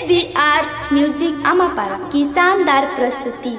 SVR music अमापारा की शानदार प्रस्तुति।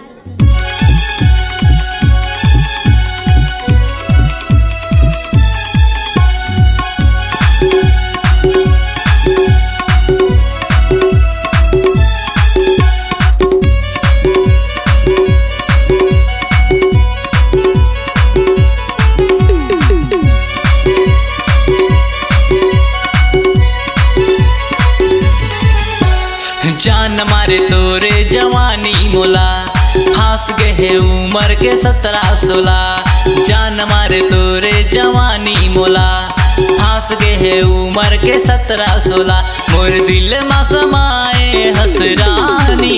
जान मारे तोरे जवानी मोला, फांस गए है उम्र के 17-16। जान मारे तोरे जवानी मोला, फांस गए है उम्र के 17-16। मोर दिल में समाए हसरानी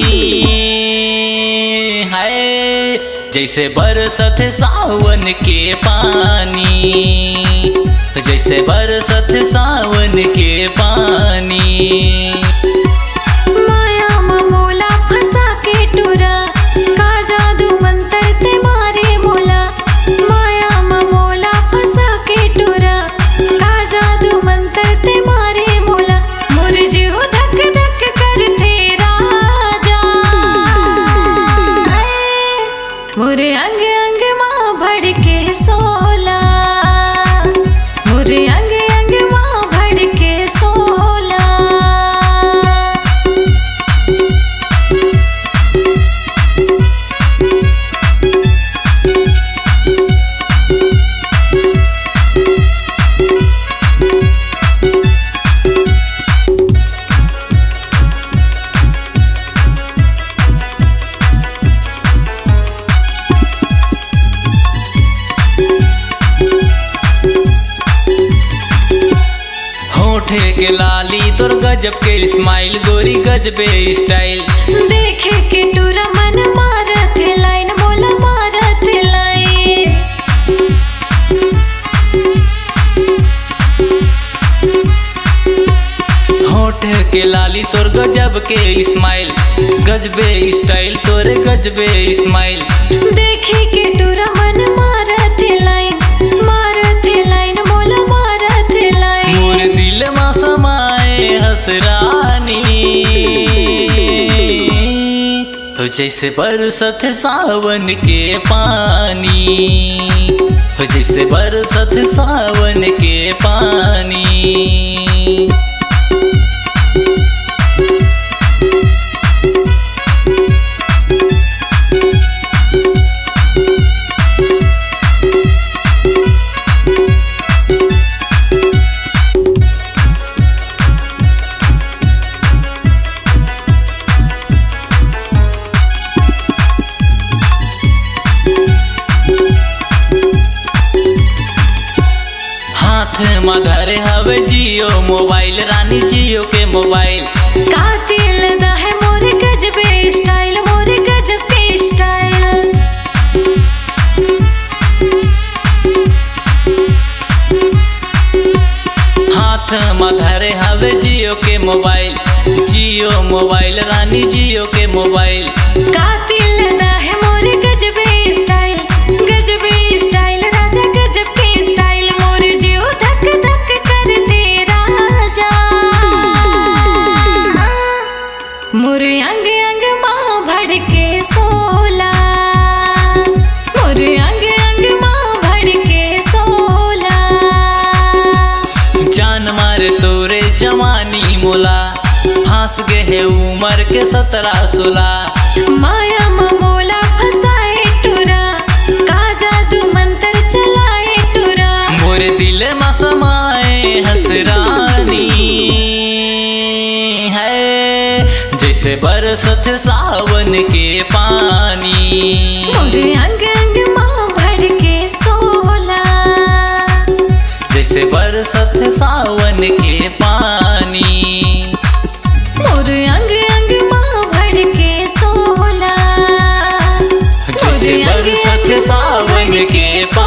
है, जैसे बरसत सावन के पानी, जैसे बरसत सावन के पानी। मोरे अंग अंग माँ भड़ के सोला, मोरे अंग अंग माँ भड़ के सोला। होठे के लाली तोर गजब के स्माइल, गोरी गजबे स्टाइल। देखे के टूरा मन मारत लाइन, मोला मारत लाइन। होठे के लाली तोर गजब के स्माइल, गजबे स्टाइल तोरे गजबे स्माइल। देखे के टूरा मन मारत लाइन, मारत लाइन, मोला मारत लाइन। मोर दिल में समाए हसरानी, जैसे बरसत सावन के पानी, जैसे बरसत सावन के पानी। हाथ में धरे हवे जियो मोबाइल, रानी जियो के मोबाइल। कातिल दा है मोरे गजबे स्टाइल, मोरे गजब के स्टाइल। हाथ में धरे हवे जियो के मोबाइल, जियो मोबाइल, रानी जियो के मोबाइल। कातिल दा है मोरे गजबे स्टाइल, गजबे स्टाइल, राजा गजब के स्टाइल। मोरे जीव धक धक करते राजा, मोरे अंग अंग माँ भड़ के सोला, मोरे अंग अंग माँ भड़ के सोला। जान मारे तोरे जवानी मोला, फांस गए है उम्र के 17-16। माया मोला फसाए टूरा, का जादू मंत्र चलाए टूरा। मोरे दिल में समाए हसरानी है, जैसे बरसत सावन के पानी। मोरे अंग अंग माँ भड़ के सोला, जैसे बरसत सावन के पानी। मोरे अंग अंग माँ भड़ के सोला, जैसे बरसत सावन के पानी।